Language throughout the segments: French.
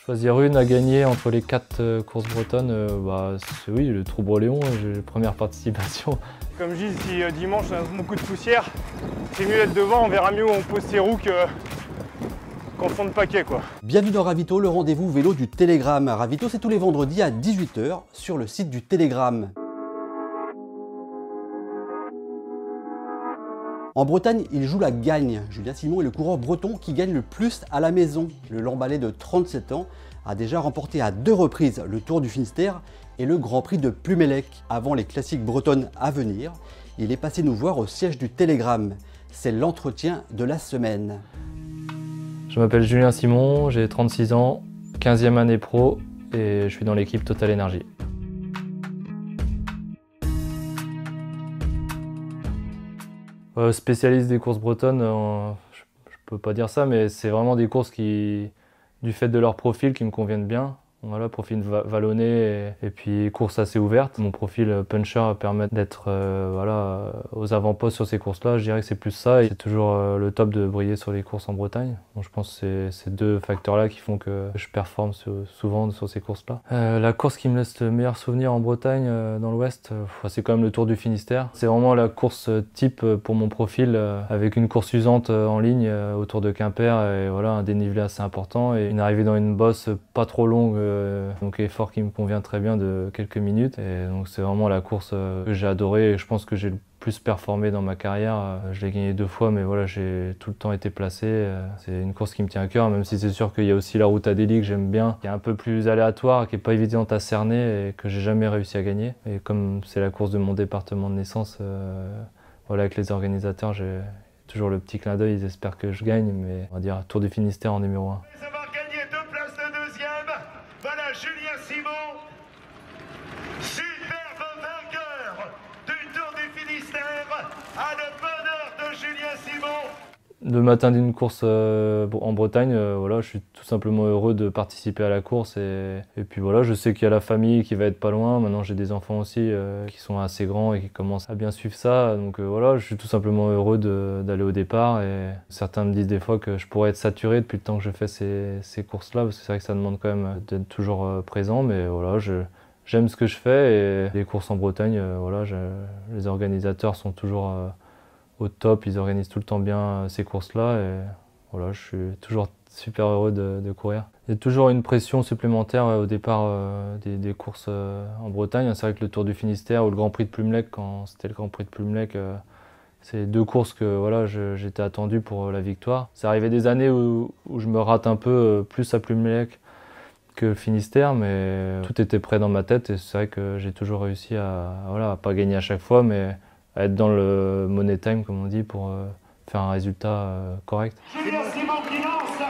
Choisir une à gagner entre les 4 courses bretonnes, c'est oui, le Troubreléon, j'ai première participation. Comme je dis, si dimanche on a beaucoup de poussière, c'est mieux d'être devant, on verra mieux où on pose ses roues qu'en fond de paquet quoi. Bienvenue dans Ravito, le rendez-vous vélo du Télégramme. Ravito, c'est tous les vendredis à 18 h sur le site du Télégramme. En Bretagne, il joue la gagne. Julien Simon est le coureur breton qui gagne le plus à la maison. Le Lambalais de 37 ans a déjà remporté à 2 reprises le Tour du Finistère et le Grand Prix de Plumelec. Avant les classiques bretonnes à venir, il est passé nous voir au siège du Télégramme. C'est l'entretien de la semaine. Je m'appelle Julien Simon, j'ai 36 ans, 15e année pro et je suis dans l'équipe Total Energy. Spécialiste des courses bretonnes, je peux pas dire ça, mais c'est vraiment des courses qui, du fait de leur profil, qui me conviennent bien. Voilà, profil vallonné et puis course assez ouverte. Mon profil puncher permet d'être aux avant-postes sur ces courses-là. Je dirais que c'est plus ça et c'est toujours le top de briller sur les courses en Bretagne. Donc je pense que c'est ces deux facteurs-là qui font que je performe souvent sur ces courses-là. La course qui me laisse le meilleur souvenir en Bretagne, dans l'Ouest, c'est quand même le Tour du Finistère. C'est vraiment la course type pour mon profil, avec une course usante en ligne autour de Quimper et voilà, un dénivelé assez important et une arrivée dans une bosse pas trop longue. Donc effort qui me convient très bien de quelques minutes et donc c'est vraiment la course que j'ai adorée et je pense que j'ai le plus performé dans ma carrière. Je l'ai gagné 2 fois mais voilà, j'ai tout le temps été placé. C'est une course qui me tient à cœur, même si c'est sûr qu'il y a aussi la route à Delhi que j'aime bien, qui est un peu plus aléatoire, qui est pas évidente à cerner et que j'ai jamais réussi à gagner. Et comme c'est la course de mon département de naissance, voilà, avec les organisateurs j'ai toujours le petit clin d'œil, ils espèrent que je gagne, mais on va dire Tour du Finistère en numéro 1. Voilà Julien Simon, superbe vainqueur du Tour du Finistère, à le bonheur de Julien Simon. Le matin d'une course en Bretagne, voilà, je suis tout simplement heureux de participer à la course et puis voilà, je sais qu'il y a la famille qui va être pas loin. Maintenant j'ai des enfants aussi qui sont assez grands et qui commencent à bien suivre ça, donc voilà, je suis tout simplement heureux d'aller au départ et certains me disent des fois que je pourrais être saturé depuis le temps que je fais ces courses-là, parce que c'est vrai que ça demande quand même d'être toujours présent, mais voilà, j'aime ce que je fais et les courses en Bretagne, voilà, les organisateurs sont toujours au top, ils organisent tout le temps bien ces courses-là et voilà, je suis toujours super heureux de courir. Il y a toujours une pression supplémentaire au départ des courses en Bretagne. C'est vrai que le Tour du Finistère ou le Grand Prix de Plumelec, quand c'était le Grand Prix de Plumelec, c'est 2 courses que voilà, j'étais attendu pour la victoire. C'est arrivé des années où je me rate un peu plus à Plumelec que le Finistère, mais tout était prêt dans ma tête et c'est vrai que j'ai toujours réussi à pas gagner à chaque fois, mais à être dans le money time, comme on dit, pour faire un résultat correct. Julien Simon qui lance.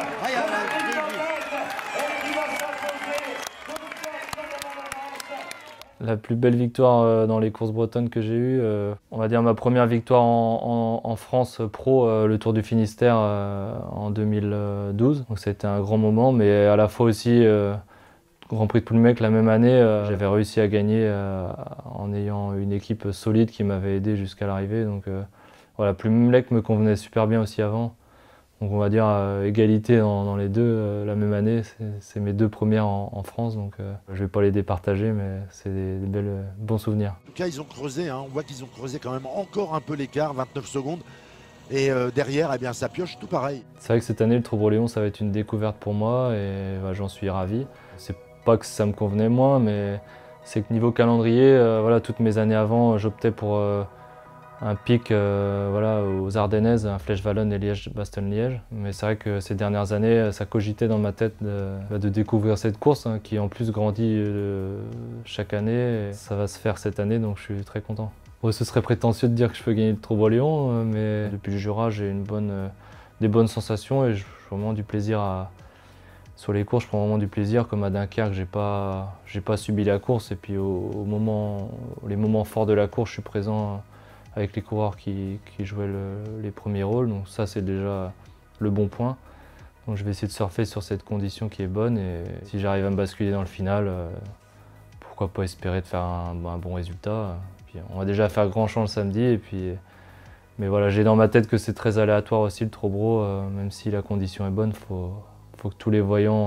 La plus belle victoire dans les courses bretonnes que j'ai eues, on va dire ma première victoire en France pro, le Tour du Finistère en 2012. Donc ça a été un grand moment, mais à la fois aussi Grand Prix de Plumelec la même année, j'avais réussi à gagner en ayant une équipe solide qui m'avait aidé jusqu'à l'arrivée. Donc voilà, Plumelec me convenait super bien aussi avant. Donc on va dire égalité dans les deux la même année. C'est mes 2 premières en France, donc je vais pas les départager, mais c'est des bons souvenirs. En tout cas, ils ont creusé, hein. On voit qu'ils ont creusé quand même encore un peu l'écart, 29 secondes. Et derrière, eh bien, ça pioche tout pareil. C'est vrai que cette année, le Troubreléon, ça va être une découverte pour moi et j'en suis ravi. C'est pas que ça me convenait moins, mais c'est que niveau calendrier, voilà, toutes mes années avant, j'optais pour un pic voilà, aux Ardennaises, un Flèche-Wallonne et Liège-Bastogne-Liège. Mais c'est vrai que ces dernières années, ça cogitait dans ma tête de découvrir cette course hein, qui en plus grandit chaque année. Et ça va se faire cette année, donc je suis très content. Bon, ce serait prétentieux de dire que je peux gagner le Troubreléon, mais depuis le Jura, j'ai des bonnes sensations et j'ai vraiment du plaisir sur les courses. Je prends vraiment du plaisir, comme à Dunkerque, j'ai pas subi la course et puis les moments forts de la course, je suis présent avec les coureurs qui jouaient les premiers rôles, donc ça c'est déjà le bon point. Donc je vais essayer de surfer sur cette condition qui est bonne et si j'arrive à me basculer dans le final, pourquoi pas espérer de faire un bon résultat. Puis on va déjà faire grand champ le samedi, mais voilà, j'ai dans ma tête que c'est très aléatoire aussi le Trobro, même si la condition est bonne, faut que tous les voyants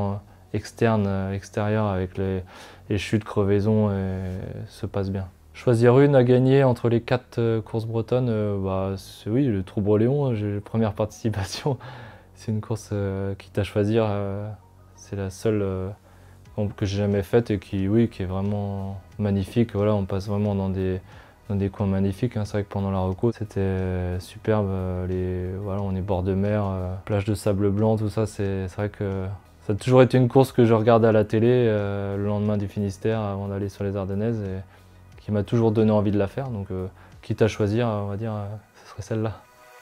extérieure avec les chutes, crevaisons se passe bien. Choisir une à gagner entre les 4 courses bretonnes, oui, le Trou-Broléon, j'ai la première participation. C'est une course quitte à choisir, c'est la seule que j'ai jamais faite et qui est vraiment magnifique. Voilà, on passe vraiment dans des coins magnifiques. C'est vrai que pendant la reco, c'était superbe. On est bord de mer, plage de sable blanc, tout ça. C'est vrai que ça a toujours été une course que je regardais à la télé le lendemain du Finistère avant d'aller sur les Ardennaises et qui m'a toujours donné envie de la faire. Donc, quitte à choisir, on va dire, ce serait celle-là.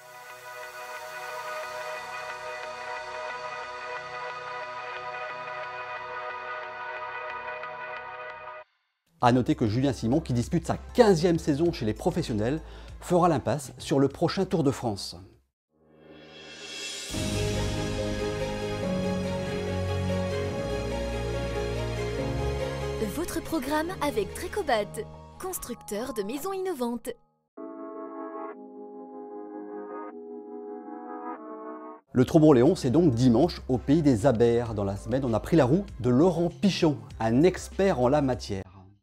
A noter que Julien Simon, qui dispute sa 15e saison chez les professionnels, fera l'impasse sur le prochain Tour de France. Votre programme avec Trecobat, constructeur de maisons innovantes. Le Trou-Broléon, c'est donc dimanche au pays des Abers. Dans la semaine, on a pris la roue de Laurent Pichon, un expert en la matière.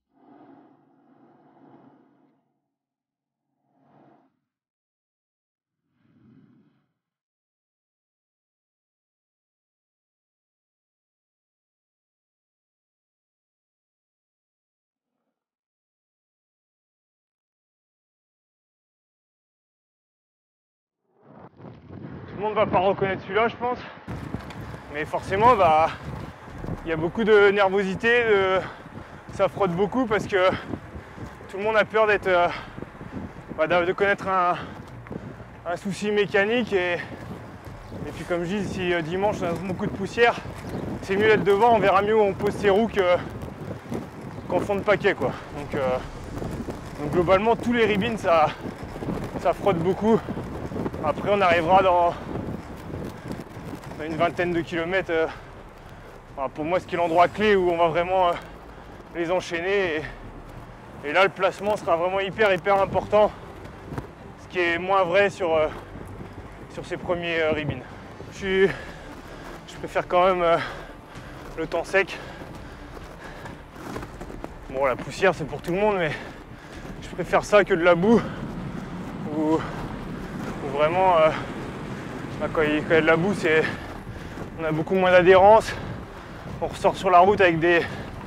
Tout le monde va pas reconnaître celui-là, je pense. Mais forcément, il y a beaucoup de nervosité, ça frotte beaucoup parce que tout le monde a peur de connaître un souci mécanique. Et puis comme je dis, si dimanche on a beaucoup de poussière, c'est mieux d'être devant, on verra mieux où on pose ses roues qu'en fond de paquet, quoi. Donc globalement, tous les ribines, ça frotte beaucoup. Après, on arrivera dans une vingtaine de kilomètres. Pour moi, ce qui est l'endroit clé où on va vraiment les enchaîner. Et là, le placement sera vraiment hyper important. Ce qui est moins vrai sur ces premiers ribines. Je préfère quand même le temps sec. Bon, la poussière, c'est pour tout le monde, mais je préfère ça que de la boue. Où vraiment, quand il y a de la boue, on a beaucoup moins d'adhérence. On ressort sur la route avec des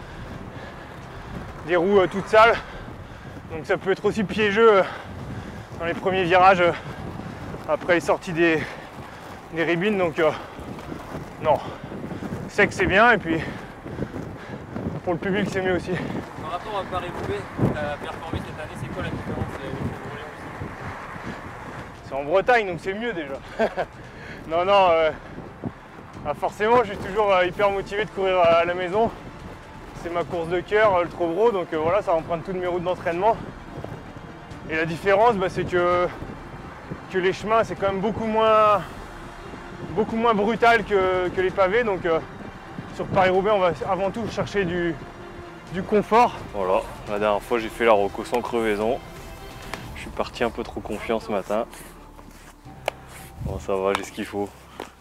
roues toutes sales. Donc ça peut être aussi piégeux dans les premiers virages après les sorties des ribines. Donc non, sec c'est bien et puis pour le public c'est mieux aussi. Par rapport à Paris-Roubaix, tu as performé cette année, c'est quoi la différence avec le Trou-Broléon aussi? C'est en Bretagne donc c'est mieux déjà. Non, forcément je suis toujours hyper motivé de courir à la maison. C'est ma course de cœur, le Trobro, donc voilà, ça emprunte toutes mes routes d'entraînement. Et la différence, c'est que les chemins, c'est quand même beaucoup moins brutal que les pavés. Donc sur Paris-Roubaix, on va avant tout chercher du confort. Voilà, la dernière fois, j'ai fait la reco sans crevaison. Je suis parti un peu trop confiant ce matin. Bon, ça va, j'ai ce qu'il faut.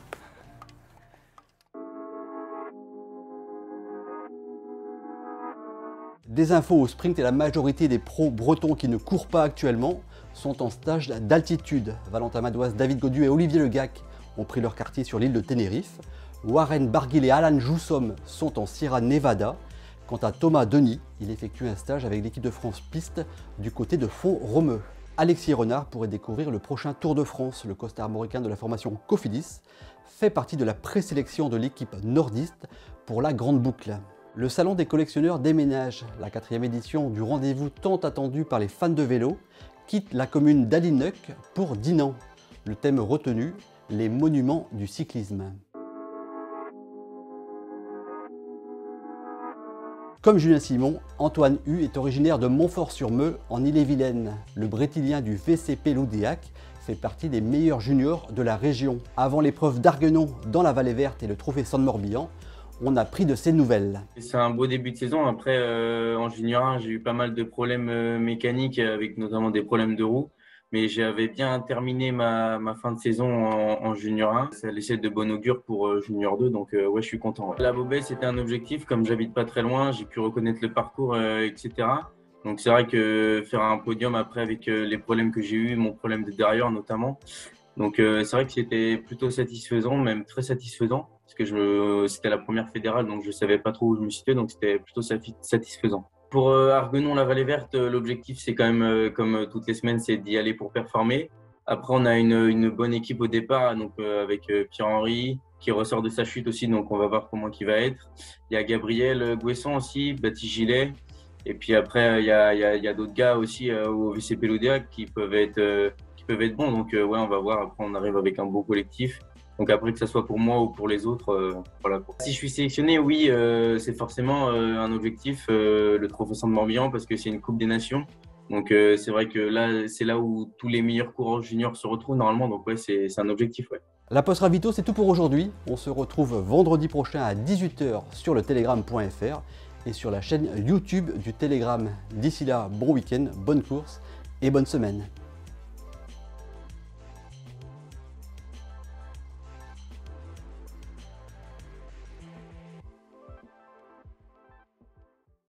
Des infos au sprint et la majorité des pros bretons qui ne courent pas actuellement sont en stage d'altitude. Valentin Madoise, David Gaudu et Olivier Legac ont pris leur quartier sur l'île de Tenerife. Warren Barguil et Alan Joussom sont en Sierra Nevada. Quant à Thomas Denis, il effectue un stage avec l'équipe de France Piste du côté de Font-Romeu. Alexis Renard pourrait découvrir le prochain Tour de France. Le costard-armoricain de la formation Cofidis fait partie de la présélection de l'équipe nordiste pour la Grande Boucle. Le Salon des collectionneurs déménage. La 4e édition du rendez-vous tant attendu par les fans de vélo quitte la commune d'Alinoc pour Dinan. Le thème retenu, les monuments du cyclisme. Comme Julien Simon, Antoine Hu est originaire de Montfort-sur-Meux en Ille-et-Vilaine. Le Brétilien du VCP Loudéac fait partie des meilleurs juniors de la région. Avant l'épreuve d'Arguenon dans la Vallée Verte et le trophée San-Morbihan, on a pris de ses nouvelles. C'est un beau début de saison. Après, en junior 1, j'ai eu pas mal de problèmes mécaniques, avec notamment des problèmes de roues. Mais j'avais bien terminé ma fin de saison en Junior 1. Ça laissait de bon augure pour Junior 2, donc ouais, je suis content. Ouais. La Beaubaie, c'était un objectif. Comme j'habite pas très loin, j'ai pu reconnaître le parcours, etc. Donc c'est vrai que faire un podium après avec les problèmes que j'ai eus, mon problème de derrière notamment. Donc c'est vrai que c'était plutôt satisfaisant, même très satisfaisant, parce que c'était la première fédérale, donc je savais pas trop où je me situais, donc c'était plutôt satisfaisant. Pour Arguenon-la-Vallée Verte, l'objectif, c'est quand même, comme toutes les semaines, c'est d'y aller pour performer. Après, on a une bonne équipe au départ, donc avec Pierre-Henri, qui ressort de sa chute aussi, donc on va voir comment il va être. Il y a Gabriel Gouesson aussi, Baptiste Gillet. Et puis après, il y a d'autres gars aussi au VCP Lodéac qui peuvent être bons. Donc ouais, on va voir. Après, on arrive avec un beau collectif. Donc après, que ce soit pour moi ou pour les autres, voilà. Si je suis sélectionné, oui, c'est forcément un objectif, le Trophée Centre-Morbihan, parce que c'est une Coupe des Nations. Donc c'est vrai que là, c'est là où tous les meilleurs coureurs juniors se retrouvent normalement. Donc ouais, c'est un objectif, ouais. La Post Ravito, c'est tout pour aujourd'hui. On se retrouve vendredi prochain à 18 h sur le telegram.fr et sur la chaîne YouTube du Telegram. D'ici là, bon week-end, bonne course et bonne semaine.